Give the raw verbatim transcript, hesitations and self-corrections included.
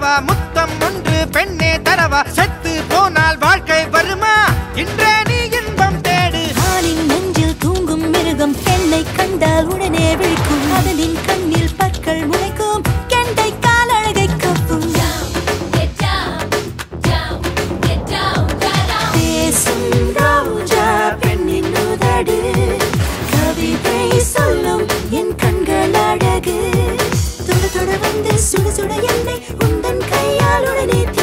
தரவா முத்தம் ஒன்று பெண்ணே தரவா செத்து போனால் வாழ்க்கை வருமா இன்றே நீ இன்பம் தேடு ஆணின் நெஞ்சில் தூங்கும் மிருகம் பெண்ணை கண்டால் உடனே விழிக்கும் அதனின் கண்ணில் பற்கள் முளைக்கும் கெண்டை கால் அழகை கப்பும் பேசும் ரோஜா பெண்ணின் உதடு கவிதை சொல்லும் என் கண்கள் அழகு தொட தொட வந்து சுட சுட என்னை உந்தன் கையால் உடனே